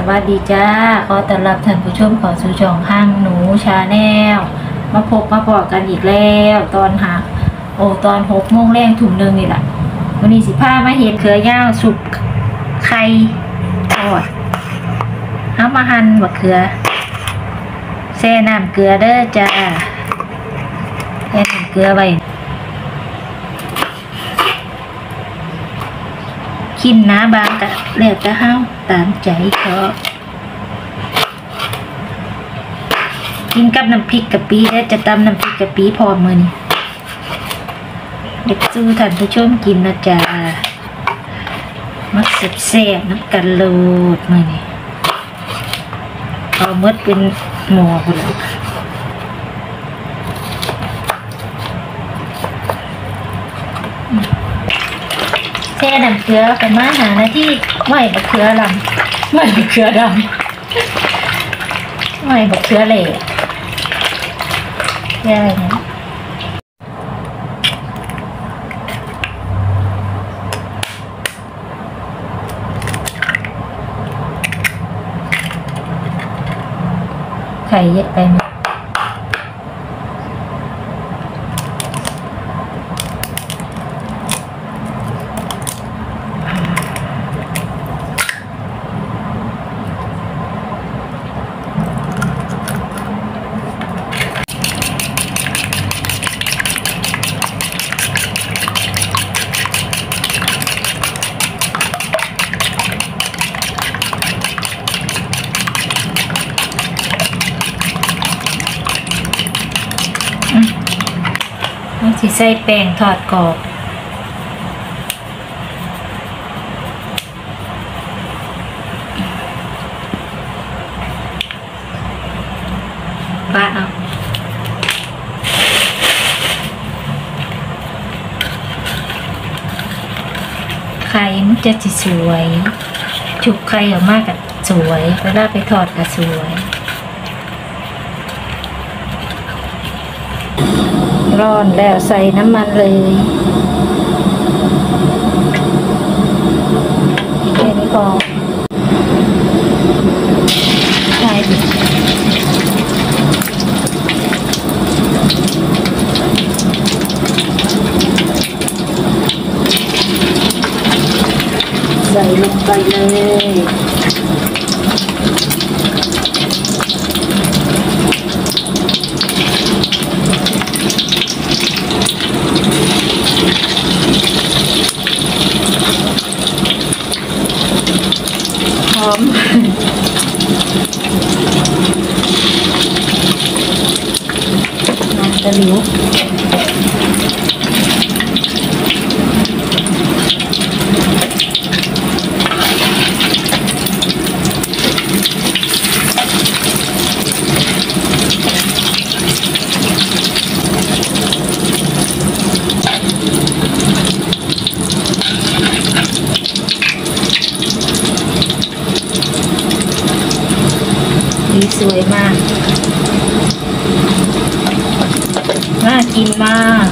วัสดีจ้าขอต้อนรับท่านผู้ชมเข้าสู่ช่องห้างหนูชาแนลมาพบมาพอกันอีกแล้วตอน6 โมงแรงถุงหนึ่งนี่แหละวันนี้15มาเห็ดเขือย่างสุกไข่ทอดเอามาหั่นบักเขือแช่น้ำเกลือเด้อจ้าแช่น้ำเกลือไว้กินน้าบางกะแล้วจะห้าวตามใจเขากินกับน้ำพริกกะปิแล้วจะตำน้ำพริกกะปิพอมือนี่เด็กสู้ท่านผู้ชมกินนะจ๊ะมักแซ่บน้ำกันโลดมือนี่เอาเมื่อเป็นหม้อคนละแช่น้ำเกลือเป็นมาหาหน้าที่ไม่บักเขือลำไม่บักเขือดำไม่บักเขือเหล่แช่อะไรเนี่ยไข่เยอะไปไหมสิใส่แป้งทอดกรอบปะเอาไข่มันจะสวยจุกไข่ออกมากกับสวยเวลาไปทอดกับสวยร้อนแล้วใส่น้ำมันเลยแค่นี้พอใส่ลงไปเลยหอมน้ำตะหลิวสวยมากน่ากินมาก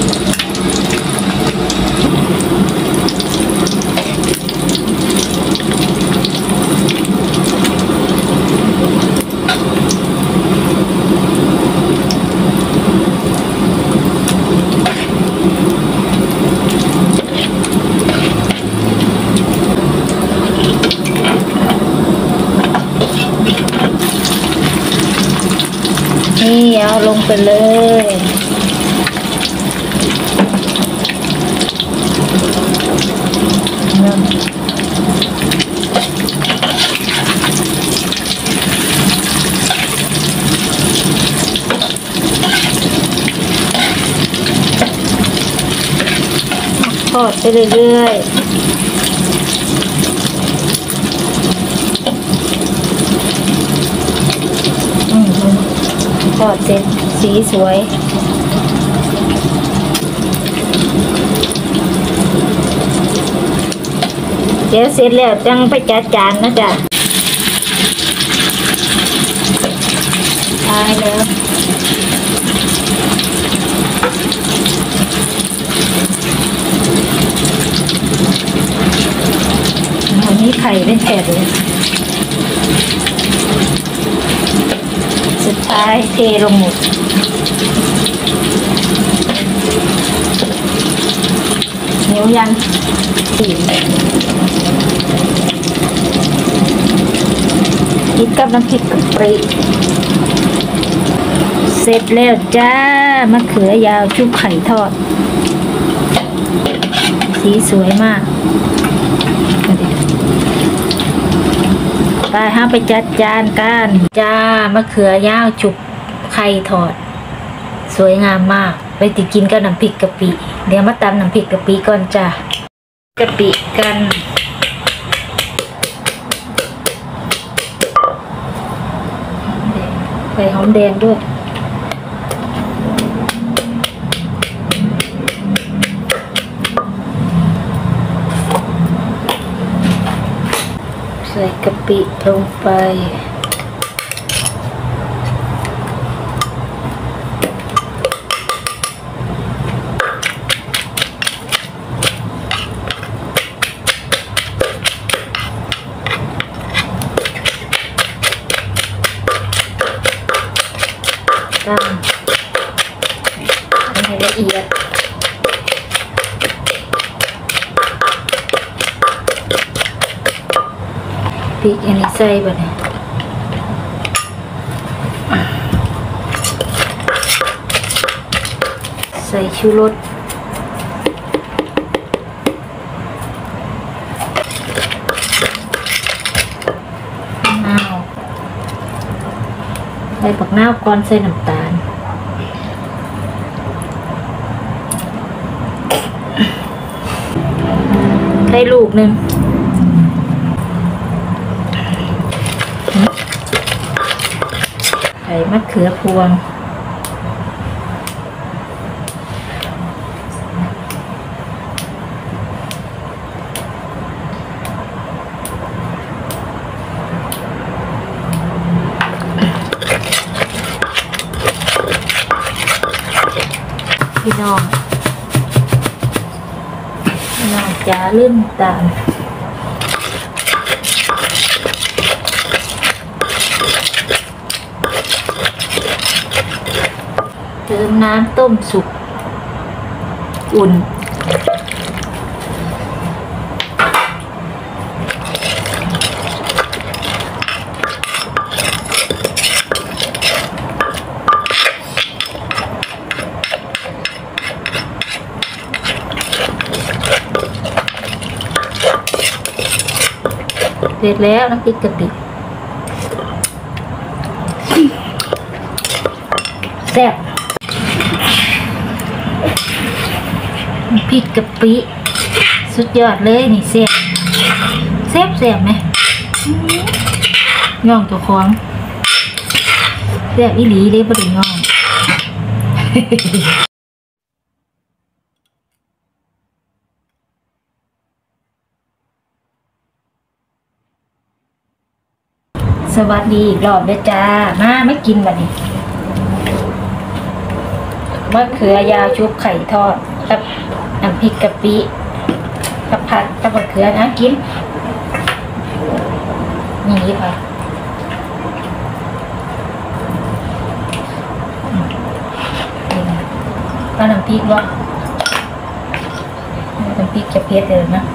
นี่เอาลงไปเลยทอดไปเรื่อยๆทอดเสร็จสีสวยเดี๋ยวเสร็จแล้วจังไปจัดจานนะจ๊ะตายแล้ววันนี้ไข่เป็นแผ่นเลยท้ายเทลงหมดเหนียวยังสีกินกับน้ำพริกกะปิเสร็จแล้วจ้ามะเขือยาวชุบไข่ทอดสีสวยมากไปห้าไปจัดจานกันจ้ามะเขือยาวชุบไข่ทอดสวยงามมากไปติกินกับน้ำพริกกะปิเดี๋ยวมาตำน้ำพริกกะปิก่อนจ้ากะปิกันใส่หอมแดงด้วยใส่กะปิลงไปตำให้ละเอียดพริกอันนี้ใส่ไปเนี่ยใส่ชูรสมะนาวใส่ผักนาวก่อนใส่น้ำตาลใส่ลูกหนึ่งใส่มะเขือพวงพี่น้องจะลืมตามเติมน้ำต้มสุกอุ่นเสร็จแล้วน้ำพริกกะปิแซ่บน้ำพริกกะปิสุดยอดเลยนี่แซ่บไหมย่องตัวคล้องแซ่บอีหลีเลยบ่ได้ย่องสวัสดีอีกรอบเด้อจ้ามาไม่กินบัดนี้มะเขือยาวชุบไข่ทอดกับน้ำพริกกะปิกับผัดกับมะเขือนะกินนี่ค่ะก็น้ำพริกวะน้ำพริกจะเผ็ดเลยนะ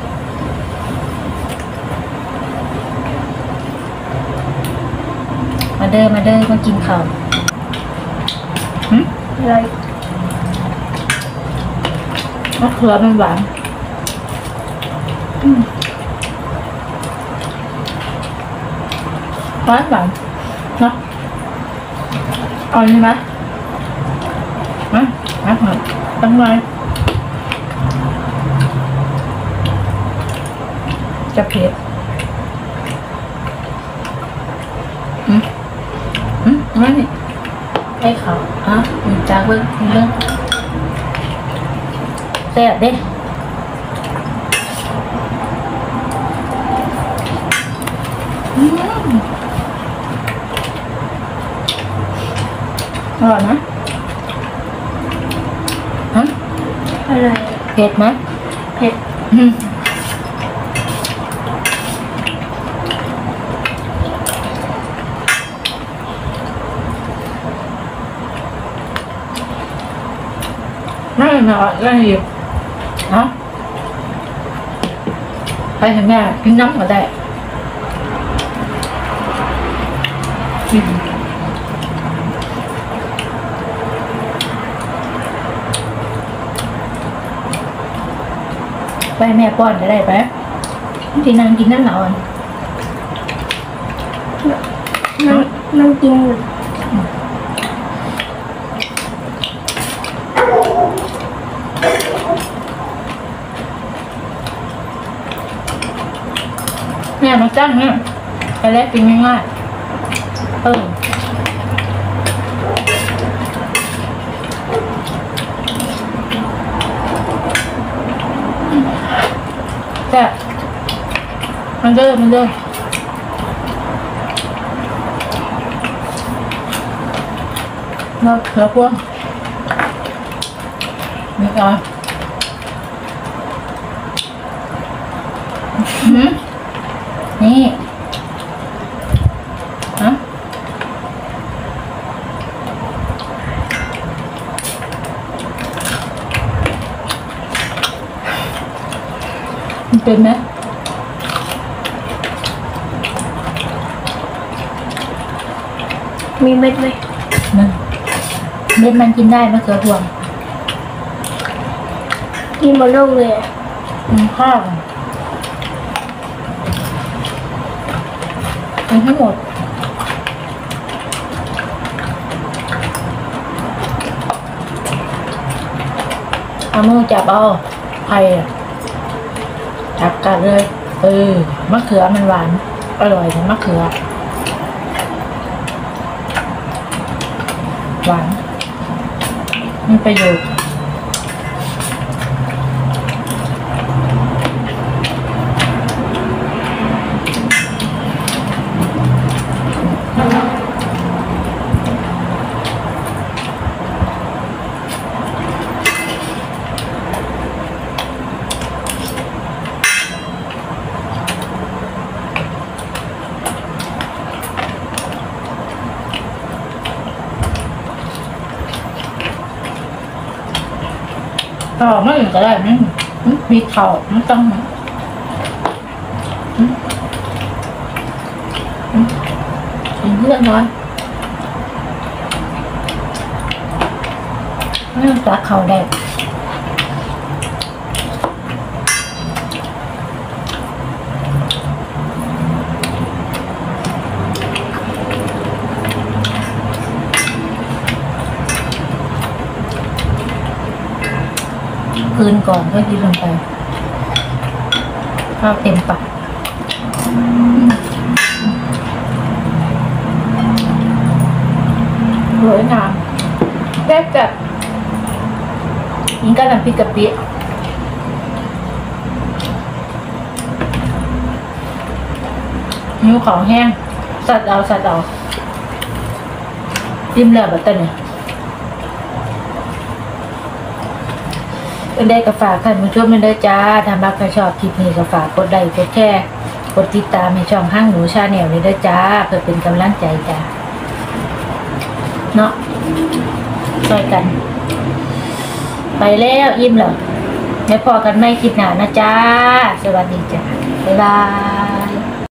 มาเด้อมากินข้าวอะไรมะเขือมันหวานหวานเนาะเอาใช่ไหมตั้งไว้จะเผ็ดไม่ให้เขาจากเบิ้งแซ่บเด้อร่อยนะอะไรเผ็ดไหมเผ็ดไม่มาก็หยิบเนาะไปถึงแม่กินน้ำก็ได้กินไปแม่ป้อนก็ได้ไปที่นั่งกินน้ำหนาวมันกินเนี่ยมาจ้างเนี่ยไปแลกกินง่ายๆแต่มันเด้อแล้วพวกนี่ก่อนนี่ฮะมันเป็นไหมมีเม็ดไหมเม็ดมันกินได้มะเขือพวงกินหมดโลกเลยข้าวกินให้หมดเอามือจับเอาไข่จับกัดเลยมะเขือมันหวานอร่อยนะมะเขือหวานมีประโยชน์ต่อไม่อื่นก็ได้มั้งมีเข่าไม่ต้องกินเลือดน้อยไม่ต้องตักเข่าได้คืนก่อนก็กินลงไปข้าวเต็มปากสวยงามแซ่บแบบกินกับน้ำพริกกะปินิ้วของแห้งสัดเอาจิ้มแล้วแบบนี้ได้กาฝากท่านผู้ชมได้จ้าถ้ามักถ้าชอบคลิปนี้กาฝากกดไลค์กดแชร์กดติดตามในช่องห้างหนูชาแนลนี้ได้จ้าเพื่อเป็นกำลังใจจ้าเนาะช่วยกันไปแล้วอิ่มแล้วแล้วพอกันไม่คลิปหน้านะจ้าสวัสดีจ้าบ๊ายบาย